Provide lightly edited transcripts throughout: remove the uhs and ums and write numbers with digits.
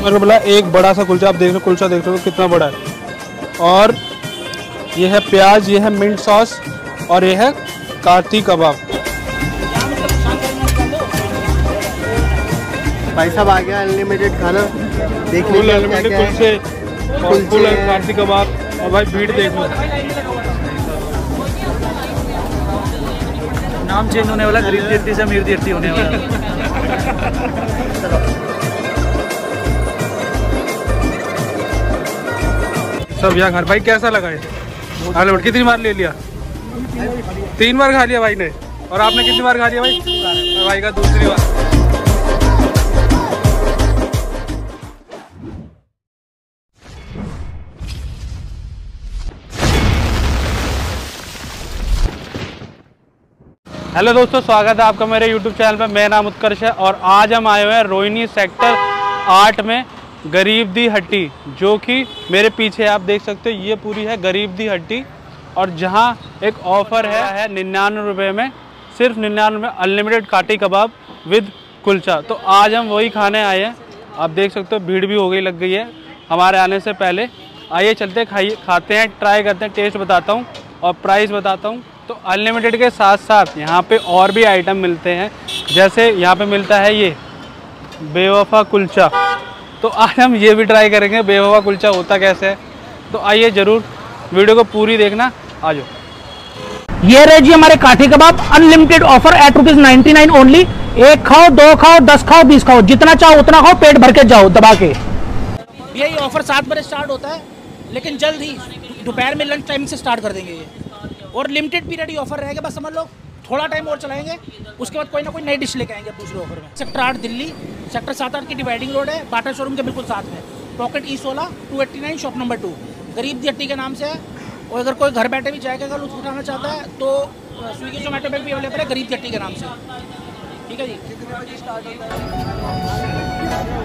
मेरे को बोला एक बड़ा सा कुलचा, आप देख लो कुलचा देख लो कितना बड़ा है। और ये है प्याज, ये है मिंट सॉस और ये है काठी कबाब। भाई साहब आ गया अनलिमिटेड खाना, देख फुल अनलिमिटेड कुलचे और फुल काठी कबाब। और भाई भीड़ देख लो, नाम चेंज होने वाला, गरीब तीर्थी से अमीर तीर्थी होने वाला। सब यहाँ घर। भाई कैसा लगा है अनलिमिटेड? कितनी बार ले लिया? 3 बार खा लिया भाई ने। और आपने कितनी बार खा लिया भाई? भाई का दूसरी बार। हेलो दोस्तों, स्वागत है आपका मेरे YouTube चैनल पर। मेरा नाम उत्कर्ष है और आज हम आए हुए हैं रोहिणी सेक्टर 8 में गरीब दी हट्टी, जो कि मेरे पीछे आप देख सकते हो। ये पूरी है गरीब दी हट्टी और जहां एक ऑफ़र है 99 रुपये में, सिर्फ 99 में अनलिमिटेड काठी कबाब विद कुलचा। तो आज हम वही खाने आए हैं। आप देख सकते हो भीड़ भी हो गई, लग गई है हमारे आने से पहले। आइए चलते खाते हैं, ट्राई करते हैं, टेस्ट बताता हूँ और प्राइस बताता हूँ। तो अनलिमिटेड के साथ साथ यहाँ पे और भी आइटम मिलते हैं, जैसे यहाँ पे मिलता है ये बेवफा कुलचा। तो आज हम ये भी ट्राई करेंगे बेवफा कुलचा होता कैसे है। तो आइए ज़रूर वीडियो को पूरी देखना। आ जाओ। ये रहे जी हमारे kathi kebab, unlimited offer at ₹99 only. 1 खाओ, 2 खाओ, 10 खाओ, 20 खाओ, जितना चाहो उतना खाओ, पेट भर के जाओ दबा के। यही ऑफर 7 बजे स्टार्ट होता है, लेकिन जल्द ही दोपहर में लंच टाइम से स्टार्ट कर देंगे ये। और लिमिटेड पीरियड ही ऑफर रहेगा, बस समझ लो थोड़ा टाइम और चलाएंगे, उसके बाद कोई ना कोई नई डिश लेके आएंगे दूसरे ऑफर में। सेक्टर 8 दिल्ली, सेक्टर 7-8 की डिवाइडिंग रोड है, बाटा शोरूम के बिल्कुल साथ में। पॉकेट E16 289 शॉप नंबर 2 गरीब दी हट्टी के नाम से है। और अगर कोई घर बैठे भी चाय का लुत्फ उठाना चाहता है तो स्विगी जोमेटो पे भी अवेलेबल है गरीब दी हट्टी के नाम से। ठीक है जी। कितने बजे स्टार्ट होता है?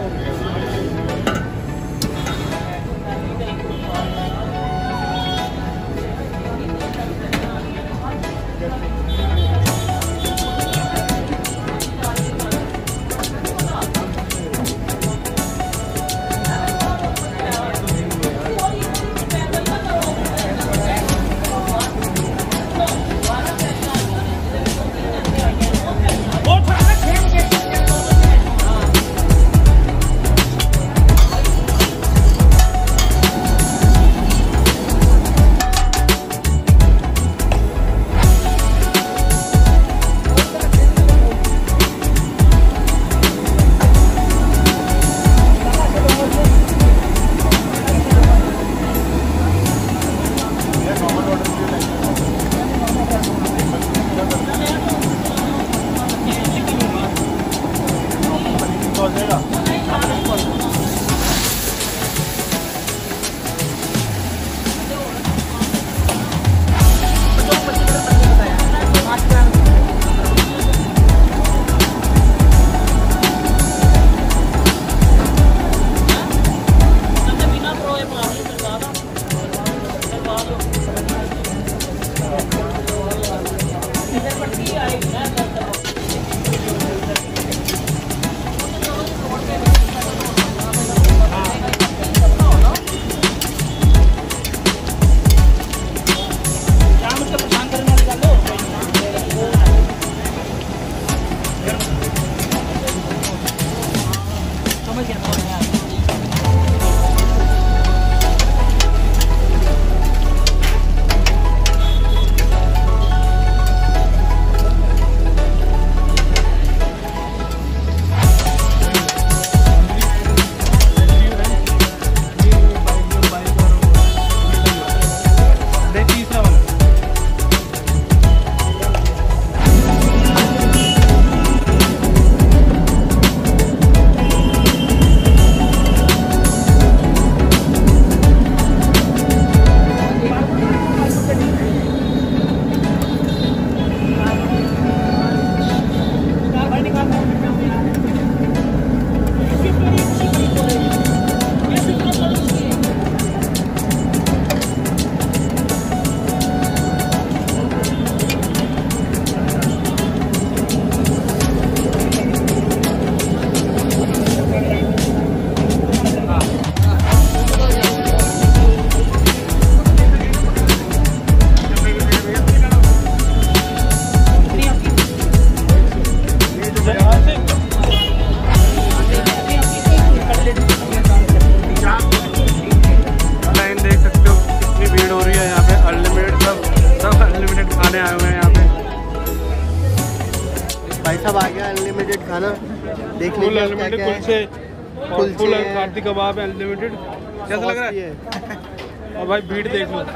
आ गया अनलिमिटेड खाना। देख फुल लीजिए क्या अनलिमिटेड क्या है। कुलचे और कुलचे फुल हैं। काटी कबाब है अनलिमिटेड। कैसा लग रहा है? और भाई भीड़ देख लो।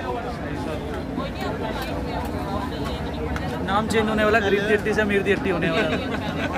नाम चेंज होने वाला, गरीब दी हट्टी से अमीर दी हट्टी होने वाला।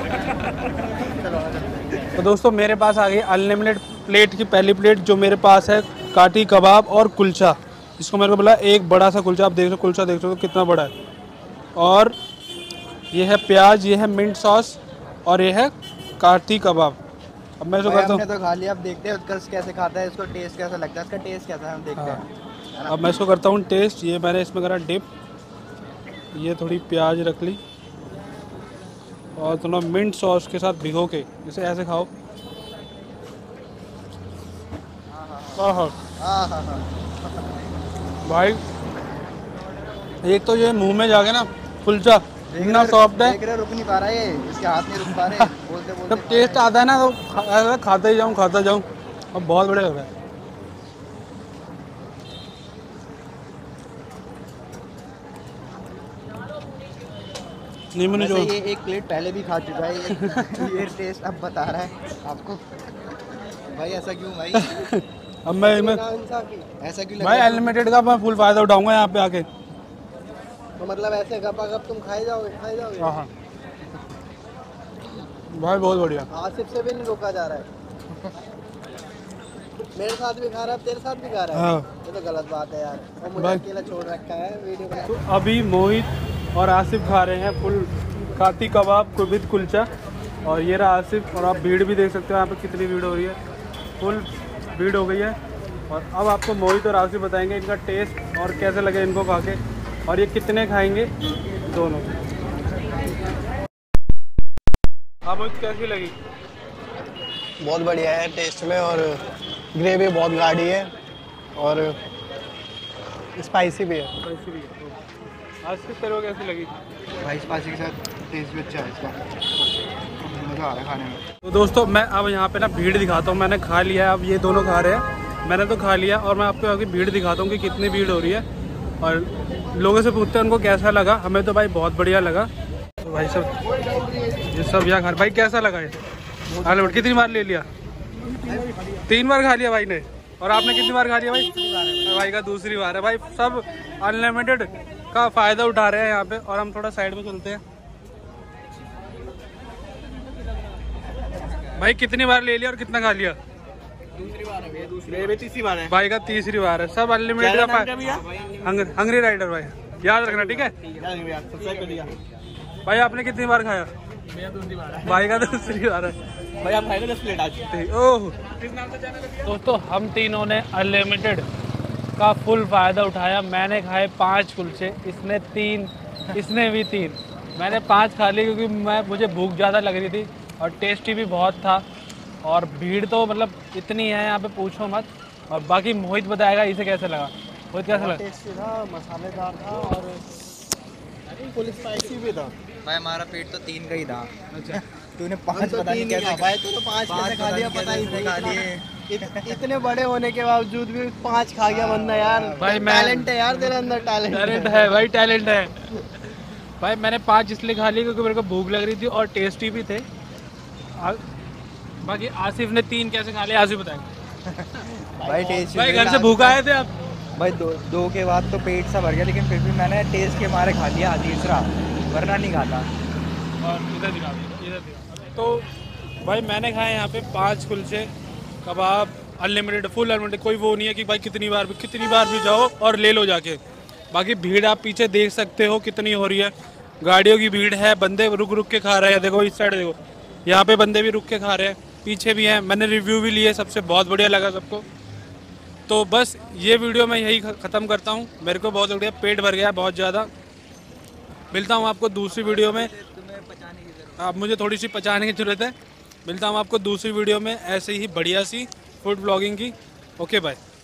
तो दोस्तों मेरे पास आ गई अनलिमिटेड प्लेट की पहली प्लेट, जो मेरे पास है काटी कबाब और कुलचा। इसको मेरे को बोला एक बड़ा सा कुलचा, आप देख लो कुलचा देख लो कितना बड़ा है। और ये है प्याज, ये है मिंट सॉस और ये है काटी कबाब। अब मैं इसको करता हूँ, तो खा लिया, अब देखते हैं उत्कर्ष कैसे खाता है, इसको टेस्ट कैसा लगता है, इसका टेस्ट कैसा है हम देखते हैं। अब मैं इसको करता हूँ टेस्ट। ये मैंने इसमें करा डिप, ये थोड़ी प्याज रख ली और थोड़ा मिंट सॉस के साथ भिगो के इसे ऐसे खाओ। भाई एक तो ये मुंह में जाके ना कुलचा इतना सॉफ्ट है, देख रहे रुक नहीं पा रहा है, इसके हाथ नहीं रुक पा रहे बोलते बोलते। जब टेस्ट आता है ना तो ऐसा खाते ही जाऊँ। अब बहुत बढ़िया हो रहा है। नींबू निचोड़। ये एक प्लेट पहले भी खा चुका है ये टेस्ट अब बता रहा है आपको। भाई ऐसा क्यों भाई? अब मैं ऐसा क्यों भाई अनलिमिटेड का मैं फुल फायदा उठाऊंगा यहाँ पे आके। तो मतलब ऐसे गपागप तुम खाए जाओगे? हाँ भाई बहुत बढ़िया। आसिफ से भी नहीं रोका जा रहा है। मेरे साथ भी खा रहा है, तेरे साथ भी खा रहा है। हाँ। ये तो गलत बात है यार, और मुझे भाई अकेला छोड़ रखा है वीडियो बना। तो अभी मोहित और आसिफ खा रहे हैं फुल काटी कबाब विद कुलचा। और ये रहा आसिफ। और आप भीड़ भी देख सकते हो यहाँ पे कितनी भीड़ हो रही है, फुल भीड़ हो गई है। और अब आपको मोहित और आसिफ बताएंगे इनका टेस्ट और कैसे लगे इनको खा के, और ये कितने खाएंगे दोनों। हाँ मोहित कैसी लगी? बहुत बढ़िया है टेस्ट में, और ग्रेवी बहुत गाढ़ी है और स्पाइसी भी है। कैसी भी है? आसिफ तेरे को कैसी लगी? भाई स्पाइसी के साथ टेस्ट भी अच्छा है इसका, मज़ा आ रहा है खाने में। तो दोस्तों मैं अब यहाँ पे ना भीड़ दिखाता हूँ। मैंने खा लिया है, अब ये दोनों खा रहे हैं, मैंने तो खा लिया। और मैं आपको आगे भीड़ दिखाता हूँ कि कितनी भीड़ हो रही है, और लोगों से पूछते हैं उनको कैसा लगा। हमें तो भाई बहुत बढ़िया लगा। तो भाई सब ये सब यहाँ खा, भाई कैसा लगा ये? अनलिमिटेड कितनी बार ले लिया? 3 बार खा लिया भाई ने। और आपने कितनी बार खा लिया भाई? भाई का दूसरी बार है। भाई सब अनलिमिटेड का फ़ायदा उठा रहे हैं यहाँ पे। और हम थोड़ा साइड में चलते हैं। भाई कितनी बार ले लिया और कितना खा लिया? दूसरी बार है, तीसरी बार है। भाई का तीसरी बार है। सब अनलिमिटेड का हंगरी राइडर भाई, याद रखना ठीक है। भाई आपने कितनी बार खाया? भाई का दूसरी बार है। भाई आप खाएगा 10 प्लेट आज? ओह दोस्तों हम तीनों ने अनलिमिटेड का फुल फ़ायदा उठाया। मैंने खाए 5 कुलचे, इसने 3, इसने भी 3। मैंने 5 खा लिए क्योंकि मुझे भूख ज़्यादा लग रही थी, और टेस्टी भी बहुत था। और भीड़ तो मतलब इतनी है यहाँ पे पूछो मत। और बाकी मोहित बताएगा इसे कैसे लगा। मोहित कैसा लगा? टेस्टी था, मसालेदार था और फुल स्पाइसी भी था। भाई हमारा पेट तो 3 का ही था। अच्छा तूने 5 पता नहीं कैसे भाई, तूने 5 कैसे खा लिया पता ही नहीं। खा लिए। इतने बड़े होने के बावजूद भी 5 खा गया बंदा यार। भाई मैं टैलेंट है यार तेरे अंदर, टैलेंट है भाई, टैलेंट है भाई। मैंने 5 इसलिए खा लिए क्योंकि मेरे को भूख लग रही थी और टेस्टी भी थे। बाकी आसिफ ने 3 कैसे खा लिए आसिफ बताएंगे। भाई टेस्ट भाई घर से भूख आए थे आप? भाई दो के बाद तो पेट सा भर गया, लेकिन फिर भी मैंने टेस्ट के मारे खा लिया तीसरा, वरना नहीं खाता। और इधर दिखा, इधर दिखा। तो भाई मैंने खाए यहाँ पे 5 कुलचे कबाब अनलिमिटेड, फुल अनलिमिटेड। कोई वो नहीं है कि भाई कितनी बार भी जाओ और ले लो जाके। बाकी भीड़ आप पीछे देख सकते हो कितनी हो रही है, गाड़ियों की भीड़ है, बंदे रुक रुक के खा रहे हैं। देखो इस साइड देखो, यहाँ पे बंदे भी रुक के खा रहे हैं, पीछे भी हैं। मैंने रिव्यू भी लिए, सबसे बहुत बढ़िया लगा सबको। तो बस ये वीडियो मैं यही ख़त्म करता हूँ। मेरे को बहुत बढ़िया पेट भर गया बहुत ज़्यादा। मिलता हूँ आपको दूसरी वीडियो में। अब मुझे थोड़ी सी पचाने की ज़रूरत है। मिलता हूँ आपको दूसरी वीडियो में ऐसे ही बढ़िया सी फूड ब्लॉगिंग की। Okay bye.